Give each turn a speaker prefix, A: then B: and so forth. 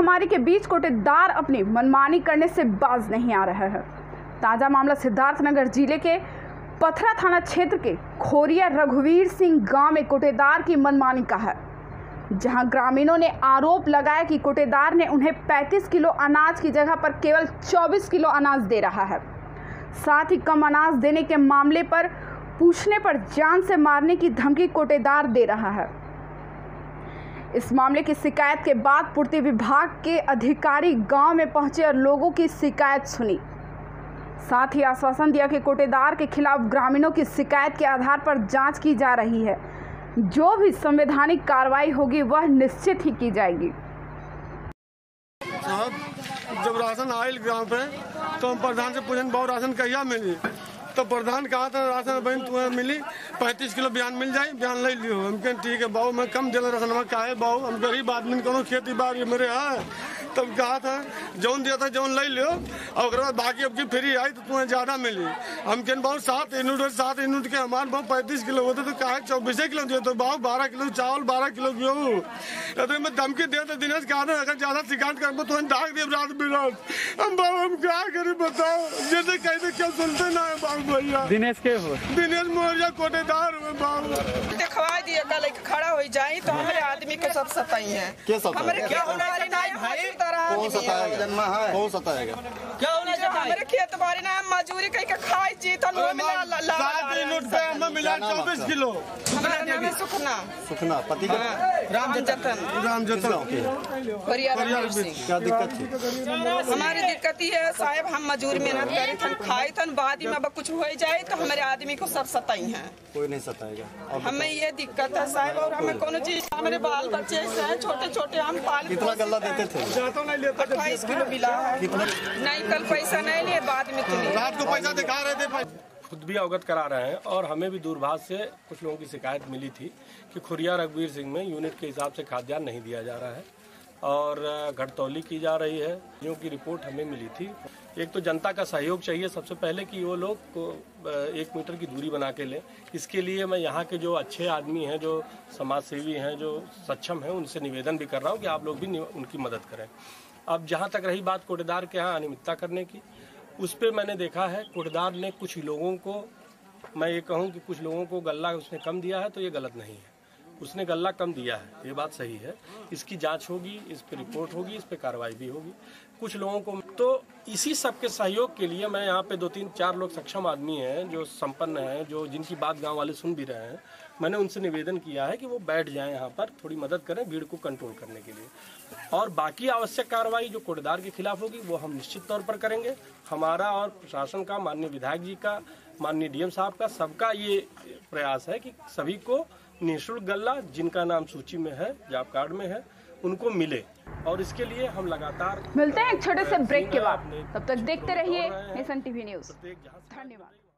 A: महामारी के बीच कोटेदार अपनी मनमानी करने से बाज नहीं आ रहे हैं। ताज़ा मामला सिद्धार्थनगर जिले के पथरा थाना क्षेत्र के खोरिया रघुवीर सिंह गांव में कोटेदार की मनमानी का है, जहां ग्रामीणों ने आरोप लगाया कि कोटेदार ने उन्हें 35 किलो अनाज की जगह पर केवल 24 किलो अनाज दे रहा है। साथ ही कम अनाज देने के मामले पर पूछने पर जान से मारने की धमकी कोटेदार दे रहा है। इस मामले की शिकायत के बाद पूर्ति विभाग के अधिकारी गांव में पहुंचे और लोगों की शिकायत सुनी। साथ ही आश्वासन दिया कि कोटेदार के खिलाफ ग्रामीणों की शिकायत के आधार पर जांच की जा रही है। जो भी संवैधानिक कार्रवाई होगी वह निश्चित ही की जाएगी।
B: साहब, जब राशन आयल गांव पे तो हम प्रधान से पूछन बहु राशन कहिया मिली, तो प्रधान कहा था राशन बहन तुम्हें मिली 35 किलो बयान मिल जाए, बयान ले लियो। हम कहें ठीक है बाबू, मैं कम दिल राशन में काहे बाबू, हम गरीब आदमी कोनो खेती बाड़ी मेरे है। तब कहा था जौन दिया था जौन ले लियो और बाद बाकी अब की फ्री आई तो तुम्हें ज्यादा मिली। हम कहें बहुत 7 यूनिट के हमारे बहुत 35 किलो होते तो कहा 24 किलो दिए तो बाबू 12 किलो चावल 12 किलो गेहूँ। तो मैं धमकी दिया था दिनेश कहा था अगर ज्यादा शिकायत कर तुम्हें डाक दिए रात बिरात। हम बाबू हम क्या करें बताओ, जैसे कहते क्यों सुनते ना है बाबू भैया।
C: दिनेश के हो?
B: दिनेश मोरिया कोटेदार हुए बाबू।
D: दिखवा दिए कल खड़ा हो जाए तो हमारे आदमी के सब सताई है। हमारे क्या होना भाई
E: कौन सताएगा? जन्मा है कौन सताएगा?
D: क्या होना चाहिए? हमारे खेत बाड़ी ना मजूरी कहीं का खाई जी तो मिला
B: 7 यूनिट पे हमें मिला 24 किलो।
D: हमारा नाम है सुखना
E: पति का
B: राम जतन क्या दिक्कत थी?
D: हमारी दिक्कत ही है साहब, हम मजूरी मेहनत करे थन खाए थन बाद में अब कुछ हो जाए तो हमारे आदमी को सब सताई है।
E: कोई नहीं सताएगा।
D: हमें ये दिक्कत है साहब, और हमें कोनो चीज हमारे बाल बच्चे ऐसे हैं छोटे छोटे, हम पाल
E: कितना गल्ला देते थे?
D: 28 किलो मिला है। नहीं कल पैसा नहीं लिए, बाद में तो
B: रात को पैसा दिखा रहे थे।
C: खुद भी अवगत करा रहे हैं और हमें भी दूरभाष से कुछ लोगों की शिकायत मिली थी कि खोरिया रघुवीर सिंह में यूनिट के हिसाब से खाद्यान्न नहीं दिया जा रहा है और घटतौली की जा रही है। जो की रिपोर्ट हमें मिली थी, एक तो जनता का सहयोग चाहिए सबसे पहले कि वो लोग को 1 मीटर की दूरी बना के लें। इसके लिए मैं यहाँ के जो अच्छे आदमी हैं, जो समाज सेवी हैं, जो सक्षम हैं, उनसे निवेदन भी कर रहा हूँ कि आप लोग भी उनकी मदद करें। अब जहाँ तक रही बात कोटेदार के यहाँ अनियमितता करने की, उस पर मैंने देखा है कोटेदार ने कुछ लोगों को, मैं ये कहूँ कि कुछ लोगों को गल्ला उसने कम दिया है तो ये गलत नहीं है। उसने गल्ला कम दिया है, ये बात सही है। इसकी जांच होगी, इस पे रिपोर्ट होगी, इस पे कार्रवाई भी होगी। कुछ लोगों को तो इसी सब के सहयोग के लिए मैं यहाँ पे 2-3-4 लोग सक्षम आदमी हैं जो संपन्न हैं, जो जिनकी बात गांव वाले सुन भी रहे हैं। मैंने उनसे निवेदन किया है कि वो बैठ जाएं यहाँ पर, थोड़ी मदद करें भीड़ को कंट्रोल करने के लिए। और बाकी आवश्यक कार्रवाई जो कोटेदार के खिलाफ होगी वो हम निश्चित तौर पर करेंगे। हमारा और प्रशासन का, माननीय विधायक जी का, माननीय डीएम साहब का, सबका ये प्रयास है कि सभी को निःशुल्क गल्ला जिनका नाम सूची में है, जॉब कार्ड में है, उनको मिले। और इसके लिए हम लगातार
A: मिलते हैं एक छोटे से ब्रेक के बाद। तब तक देखते रहिए नेशन टीवी न्यूज़। धन्यवाद।